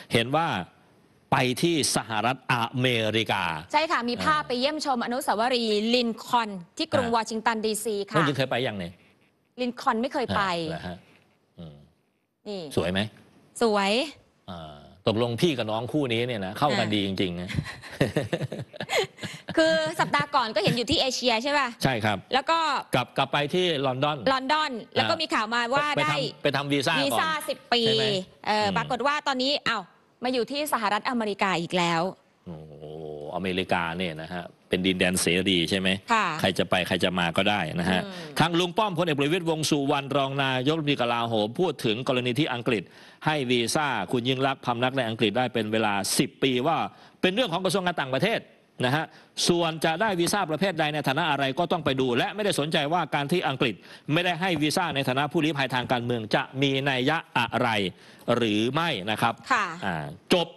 เห็นว่าไปที่สหรัฐอเมริกาใช่ค่ะมีภาพไปเยี่ยมชมอนุสาวรีย์ลินคอล์นที่กรุงวอชิงตันดีซีค่ะน้องยิงเคยไปยังเนี่ยลินคอล์นไม่เคยไปนี่สวยไหมสวยตกลงพี่กับน้องคู่นี้เนี่ยนะเข้ากันดีจริงๆนะคือสัปดาห์ก่อนก็เห็นอยู่ที่เอเชียใช่ป่ะใช่ครับแล้วก็กลับไปที่ลอนดอนแล้วก็มีข่าวมาว่าได้ไปทำวีซ่า 10 ปีปรากฏว่าตอนนี้มาอยู่ที่สหรัฐอเมริกาอีกแล้วโอ้อเมริกาเนี่ยนะฮะเป็นดินแดนเสรีใช่ไหมใครจะไปใครจะมาก็ได้นะฮะทางลุงป้อมพลเอกประวิตรวงษ์สุวรรณรองนายกรัฐมนตรีกลาโหมพูดถึงกรณีที่อังกฤษให้วีซ่าคุณยิ่งลักษณ์พำนักในอังกฤษได้เป็นเวลา10 ปีว่าเป็นเรื่องของกระทรวงการต่างประเทศนะฮะส่วนจะได้วีซ่าประเภทใดในฐานะอะไรก็ต้องไปดูและไม่ได้สนใจว่าการที่อังกฤษไม่ได้ให้วีซ่าในฐานะผู้ลี้ภัยทางการเมืองจะมีนัยยะอะไรหรือไม่นะครับจบ